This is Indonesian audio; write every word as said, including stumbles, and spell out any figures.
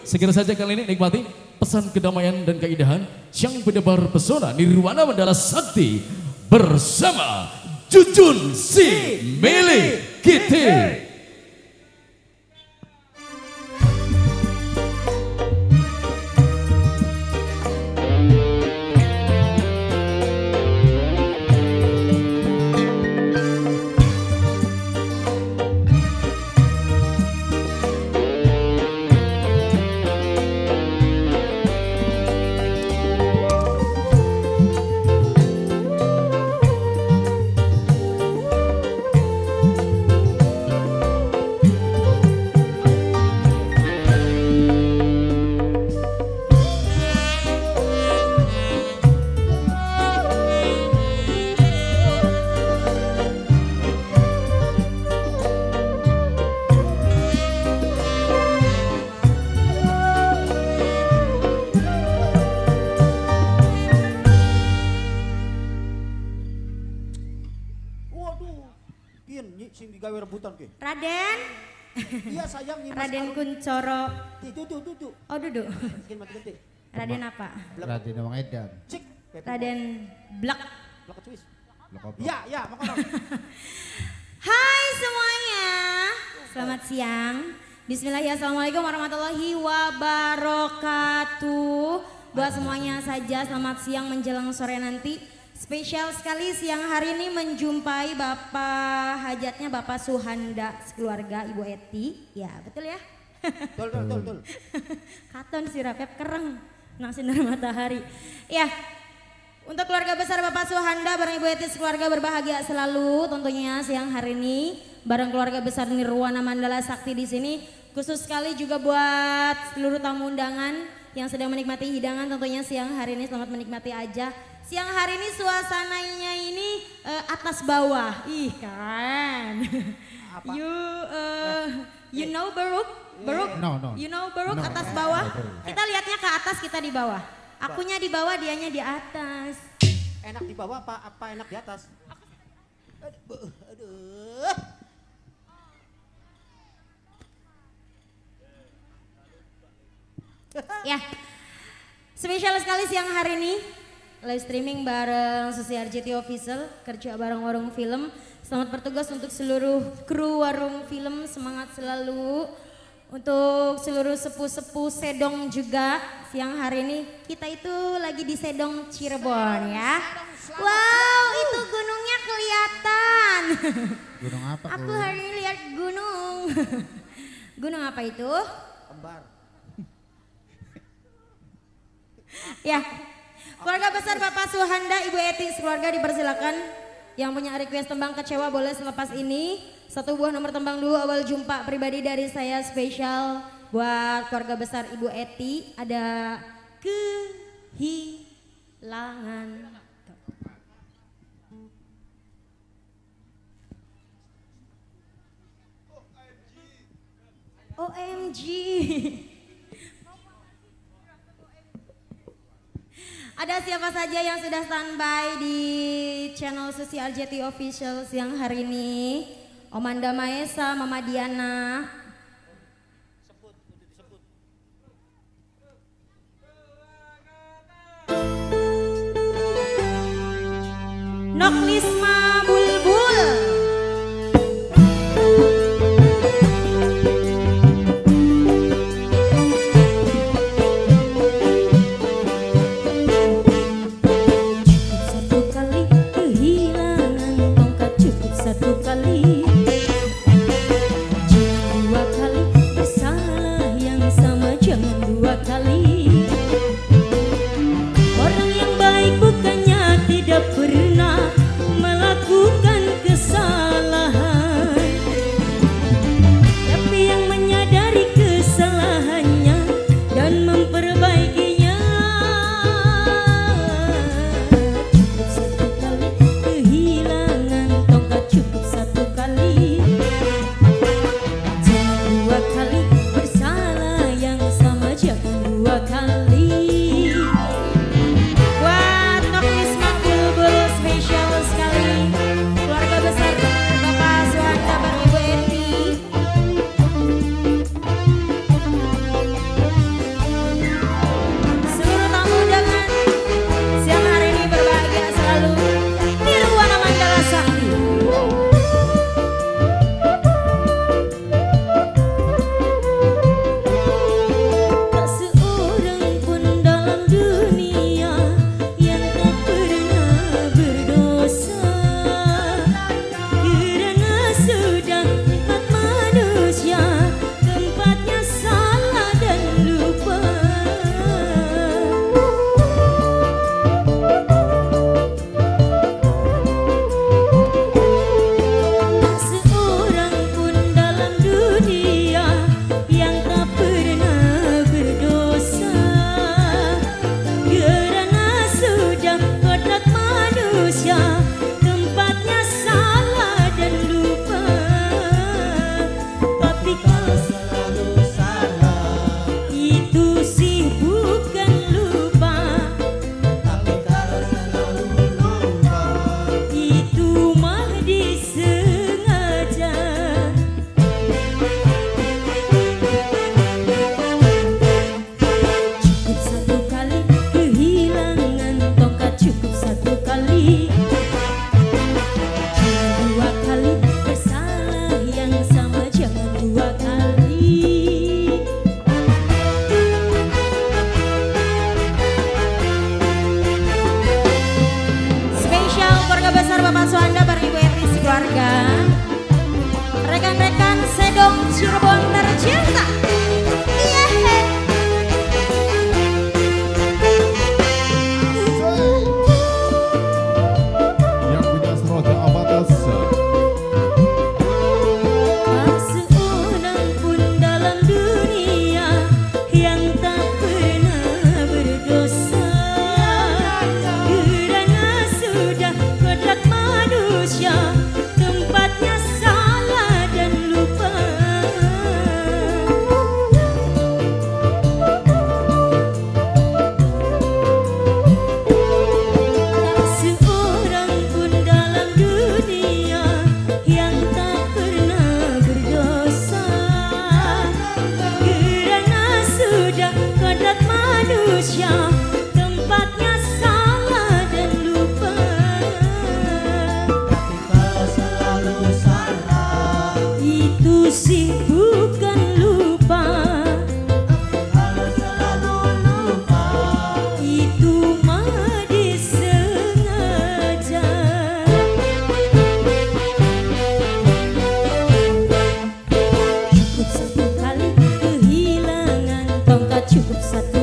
segera saja kali ini nikmati pesan kedamaian dan keindahan yang berdebar pesona Nirwana Mandala Sakti bersama Jujun si milik kita. Raden. Iya sayang ini. Raden Kuncoro. Duduk, duduk. Oh duduk. Raden apa? Raden Wang Edan. Raden Blak. Blak Swiss. Iya, iya, makanya. Hai semuanya. Selamat siang. Bismillahirrahmanirrahim. Assalamualaikum warahmatullahi wabarakatuh. Buat semuanya saja selamat siang menjelang sore nanti. Spesial sekali siang hari ini menjumpai Bapak hajatnya Bapak Suhanda sekeluarga Ibu Eti. Ya betul ya? Betul, betul, betul. Katon si Rapep kereng nang sinar matahari. Ya, untuk keluarga besar Bapak Suhanda bareng Ibu Eti sekeluarga berbahagia selalu tentunya siang hari ini. Bareng keluarga besar Nirwana Mandala Sakti di sini. Khusus sekali juga buat seluruh tamu undangan yang sedang menikmati hidangan tentunya siang hari ini selamat menikmati aja. Siang hari ini suasananya ini uh, atas bawah, ih kan. Apa? You uh, you know Baruk, Baruk, no, no. you know Baruk no. atas bawah. Kita lihatnya ke atas, kita di bawah. Akunya di bawah, dianya di atas. Enak di bawah apa apa enak di atas? Aduh, aduh. Ya, spesial sekali siang hari ini. Live streaming bareng Susi R J T Official, kerja bareng Warung Film. Selamat bertugas untuk seluruh kru Warung Film, semangat selalu. Untuk seluruh sepuh-sepuh Sedong juga, siang hari ini kita itu lagi di Sedong Cirebon ya. Wow, itu gunungnya kelihatan. Gunung apa? Aku hari ini lihat gunung. Gunung apa itu? Kembar. Ya. Keluarga besar Bapak Suhanda, Ibu Eti, keluarga dipersilakan. Yang punya request tembang kecewa boleh selepas ini. Satu buah nomor tembang dulu awal jumpa pribadi dari saya spesial buat keluarga besar Ibu Eti. Ada kehilangan. O M G. Ada siapa saja yang sudah standby di channel Susi R J T Official siang hari ini? Omanda Maesa, Mama Diana. Sebut, disebut. Noklisma Bulbul. Jiwa manusia tempatnya salah dan lupa. Tapi kalau selalu salah, Itu sih bukan lupa. kalau selalu lupa, Itu mah disengaja. Cukup satu kali kehilangan tongkat, cukup satu